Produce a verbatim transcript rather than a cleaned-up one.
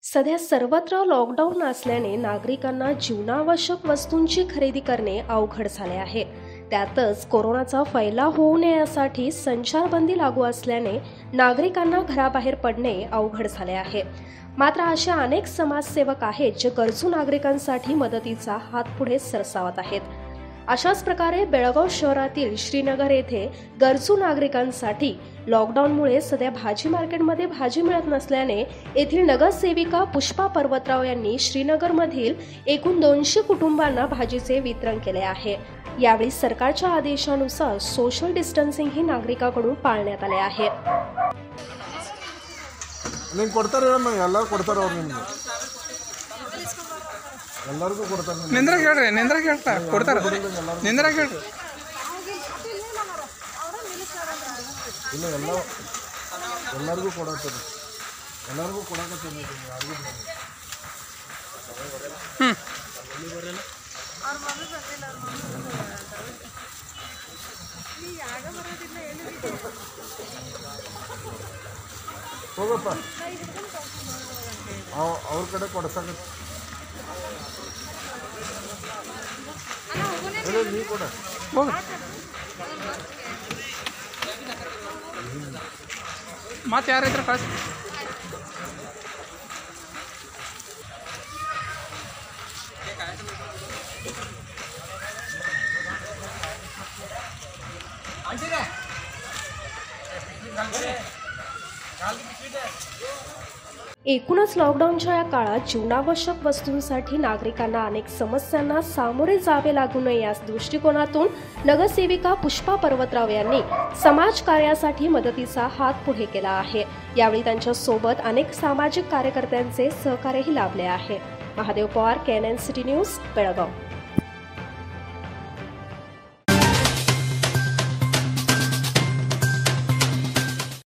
सध्या सर्वत्र लॉकडाऊन असल्याने नागरिकांना जीवनावश्यक वस्तूंची खरेदी करणे अवघड झाले आहे। त्यातच कोरोनाचा फैलाव होऊ नये यासाठी संचारबंदी लागू असल्याने नागरिकांना घराबाहेर पडणे अवघड झाले आहे। मात्र अशा अनेक समाजसेवक आहेत जे गरजू नागरिकांसाठी मदतीचा हात पुढे सरसावत आहेत। अशाच प्रकारे बेळगाव शहरातील श्रीनगर येथे गरजू नागरिकांसाठी लॉकडाऊनमुळे सध्या भाजी मार्केटमध्ये भाजी मिळत नसल्याने येथील नगरसेविका पुष्पा पर्वतराव यांनी श्रीनगरमधील एकूण दोनशे कुटुंबांना भाजीचे वितरण केले आहे। यावेळी सरकारच्या आदेशानुसार सोशल डिस्टन्सिंग ही नागरिकांकडून पाळण्यात आले आहे। ಎಲ್ಲರಿಗೂ ಕೊಡ್ತಾರೆ ನಿಂದ್ರ ಕೇಳ್ರಿ ನಿಂದ್ರ ಕೇಳ್ತಾ ಕೊಡ್ತಾರ ನಿಂದ್ರ ಕೇಳ್ರಿ ಇಲ್ಲ ಎಲ್ಲ ಎಲ್ಲರಿಗೂ ಕೊಡಾಕತ್ತಾರೆ ಎಲ್ಲರಿಗೂ ಕೊಡಾಕತ್ತಾರೆ ಯಾರಿಗೂ ಹ್ಮ್ ಹೋಗಪ್ಪ ಅವ್ರ ಕಡೆ ಕೊಡ್ಸಕ ನೀ ಕೊಡ ಮತ್ತೆ ಯಾರಿದ್ರ ಕಳ್ಸಿ एकूणच लॉकडाऊनच्या या काळात जीवनावश्यक वस्तूंसाठी नागरिकांना अनेक समस्यांना सामोरे जावे लागू नये या दृष्टिकोनातून नगरसेविका पुष्पा पर्वतराव यांनी समाजकार्यासाठी मदतीचा हात पुढे केला आहे। यावेळी त्यांच्या सोबत अनेक सामाजिक कार्यकर्त्यांचे सहकार्यही लाभले आहे। Mahadev Pawar, K N N city news, Belgaum.